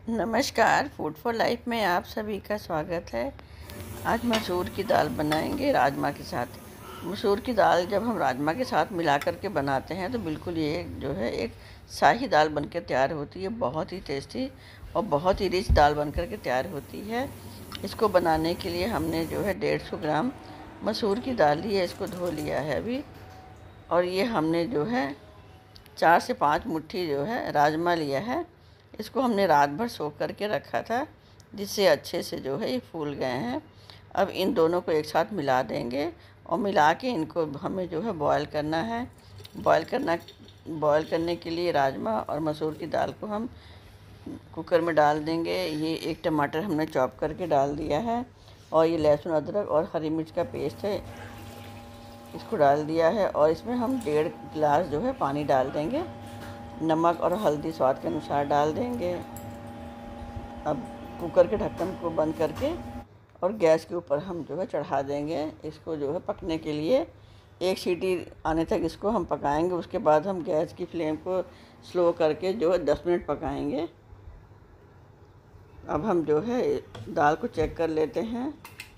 नमस्कार, food for life में आप सभी का स्वागत है। आज मसूर की दाल बनाएंगे राजमा के साथ। मसूर की दाल जब हम राजमा के साथ मिला करके बनाते हैं तो बिल्कुल ये जो है एक शाही दाल बनकर तैयार होती है। बहुत ही टेस्टी और बहुत ही रिच दाल बनकर के तैयार होती है। इसको बनाने के लिए हमने जो है 150 ग्राम मसूर की दाल ली है। इसको धो लिया है अभी। और ये हमने जो है 4 से 5 मुट्ठी जो है राजमा लिया है। इसको हमने रात भर सोख करके रखा था, जिससे अच्छे से जो है ये फूल गए हैं। अब इन दोनों को एक साथ मिला देंगे और मिला के इनको हमें जो है बॉयल करना है। बॉयल करने के लिए राजमा और मसूर की दाल को हम कुकर में डाल देंगे। ये एक टमाटर हमने चॉप करके डाल दिया है और ये लहसुन अदरक और हरी मिर्च का पेस्ट है, इसको डाल दिया है। और इसमें हम 1.5 गिलास जो है पानी डाल देंगे। नमक और हल्दी स्वाद के अनुसार डाल देंगे। अब कुकर के ढक्कन को बंद करके और गैस के ऊपर हम जो है चढ़ा देंगे। इसको जो है पकने के लिए 1 सीटी आने तक इसको हम पकाएंगे। उसके बाद हम गैस की फ्लेम को स्लो करके जो है 10 मिनट पकाएंगे। अब हम जो है दाल को चेक कर लेते हैं।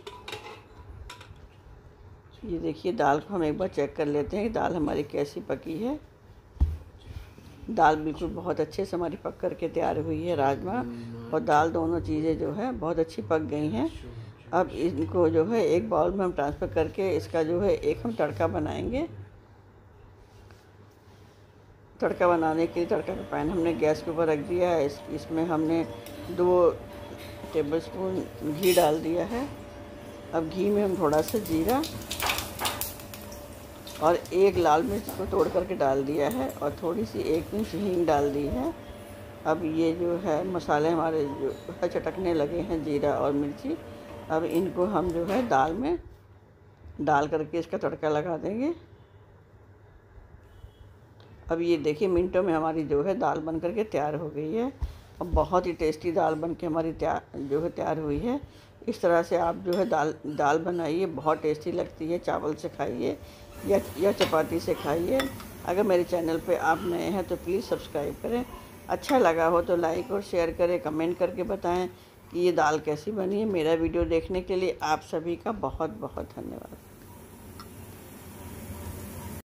ये देखिए, दाल को हम एक बार चेक कर लेते हैं कि दाल हमारी कैसी पकी है। दाल बिल्कुल बहुत अच्छे से हमारी पक करके तैयार हुई है। राजमा और दाल दोनों चीज़ें जो है बहुत अच्छी पक गई हैं। अब इनको जो है एक बाउल में हम ट्रांसफ़र करके इसका जो है एक हम तड़का बनाएंगे। तड़का बनाने के लिए तड़का का पैन हमने गैस के ऊपर रख दिया है। इसमें हमने 2 टेबलस्पून घी डाल दिया है। अब घी में हम थोड़ा सा जीरा और 1 लाल मिर्च को तोड़ करके डाल दिया है और थोड़ी सी 1 पिंच हींग डाल दी है। अब ये जो है मसाले हमारे जो है चटकने लगे हैं, जीरा और मिर्ची। अब इनको हम जो है दाल में डाल करके इसका तड़का लगा देंगे। अब ये देखिए, मिनटों में हमारी जो है दाल बन करके तैयार हो गई है। अब बहुत ही टेस्टी दाल बन के हमारी तैयार हुई है। इस तरह से आप जो है दाल बनाइए, बहुत टेस्टी लगती है। चावल से खाइए या चपाती से खाइए। अगर मेरे चैनल पे आप नए हैं तो प्लीज़ सब्सक्राइब करें। अच्छा लगा हो तो लाइक और शेयर करें, कमेंट करके बताएं कि ये दाल कैसी बनी है। मेरा वीडियो देखने के लिए आप सभी का बहुत बहुत धन्यवाद।